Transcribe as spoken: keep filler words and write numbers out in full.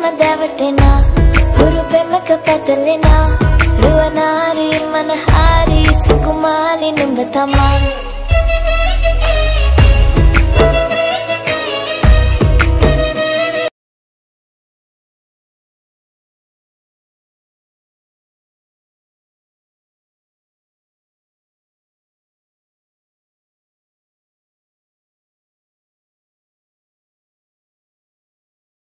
දැවටෙනා හුරු පෙමක පැටලෙනා රුවනාරි මනහාරි සුකුමාලි නුඹ තමා